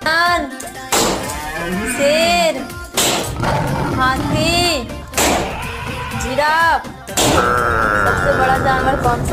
इंसान, शेर, हाथी, जिराफ। सबसे बड़ा जानवर कौन सा